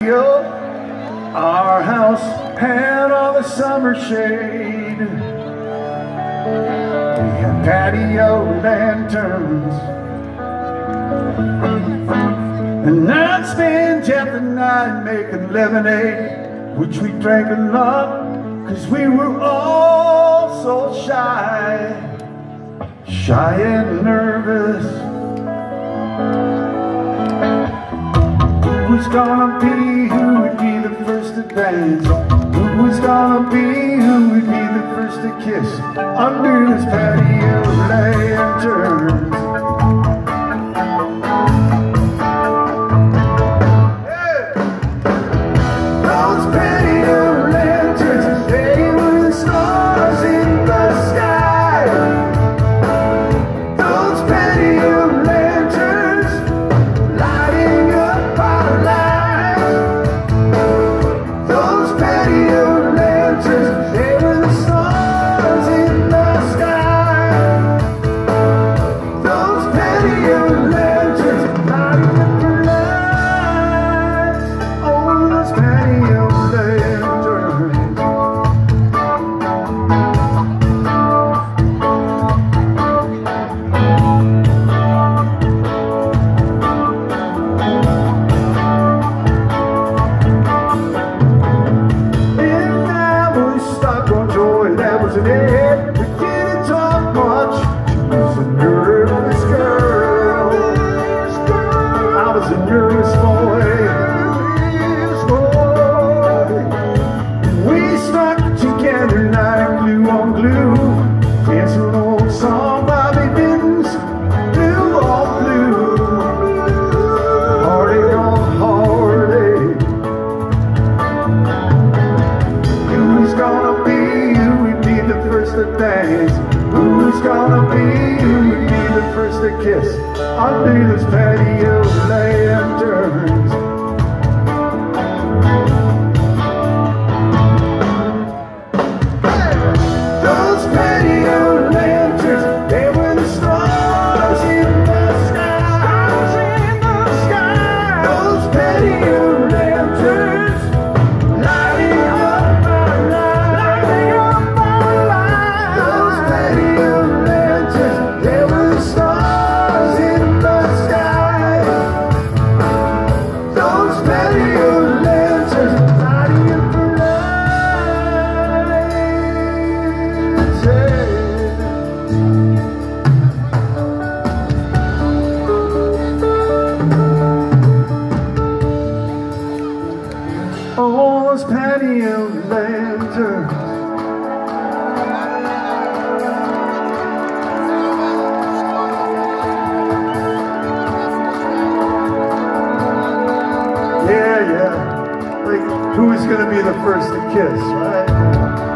Our house had all the summer shade. We had patio lanterns, and I'd spend half the night making lemonade, which we drank a lot, 'cause we were all so shy and nervous. Who's gonna be, who would be the first to dance? Who's gonna be, who would be the first to kiss under this patio lantern? Hey! Those patio lanterns, they were the stars in the sky. Those patio lanterns lighting up our lives. Those patio lanterns, they were the stars in the sky. Those patio lanterns lighting up our lives. Oh, those patio lanterns. And I was stuck on joy, that was an it. We didn't talk much. She was a nervous girl. I was a nervous boy. We stuck together like glue on glue, dancing an old song, Bobby Vinton's Blue on Blue. Heartache on heartache. Who's gonna be, who would be the first to dance? Who's gonna be, who would be the first to kiss under those patio lanterns? Those patio lanterns, they were the stars in the sky. Those patio lanterns lighting up our lives. Those patio lanterns, they were the stars in the sky. Those patio lanterns lighting up our lives. Oh, those patio lanterns. Yeah. Like, who is gonna be the first to kiss, right?